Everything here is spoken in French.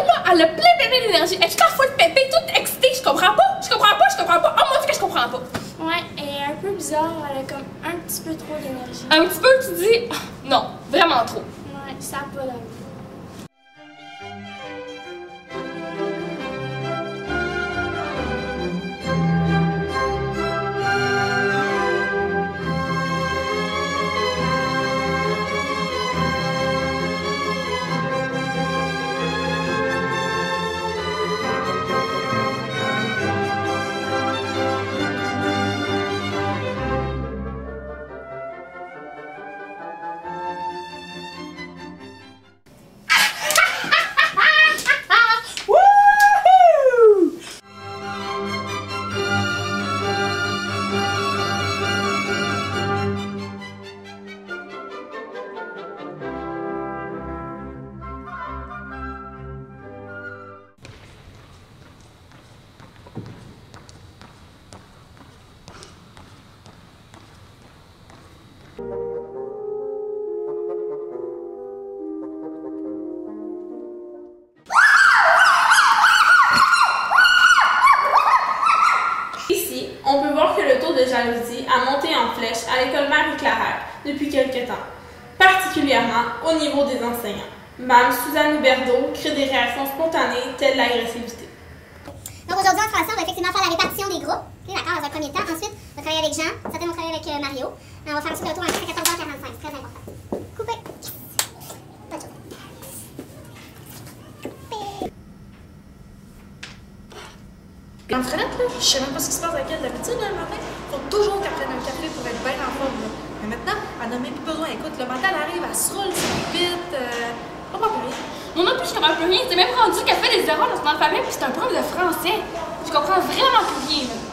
là, elle a plein d'énergie. Elle est tout en full pépé, toute excitée. Je comprends pas. Oh mon Dieu que je comprends pas. Ouais, elle est un peu bizarre, elle a comme un petit peu trop d'énergie. Un petit peu, tu dis, ah, non, vraiment trop. Ouais, ça a pas d'allure. Ici, on peut voir que le taux de jalousie a monté en flèche à l'école Marie-Clarac depuis quelques temps, particulièrement au niveau des enseignants. Mme Suzanne Huberdeau crée des réactions spontanées telles l'agressivité. Donc aujourd'hui, en français, on va effectivement faire la répartition des groupes, okay, d'accord, dans un premier temps. Ensuite, on va travailler avec Jean, certains vont travailler avec Mario. On va faire ensuite le tour à 14h45, c'est très important. Coupé. Bonne journée. L'entraînette, là, je sais même pas ce qui se passe avec elle d'habitude le matin. Faut toujours qu'elle prenne un café pour être bien en forme. Là. Mais maintenant, elle n'a même plus besoin. Écoute, le matin, elle arrive, elle se roule, c'est vite. On va plus rien. Moi non plus, je comprends plus rien. C'est même rendu qu'elle fait des erreurs dans son alphabet, puis c'est un prof de français. Je comprends vraiment plus rien, là.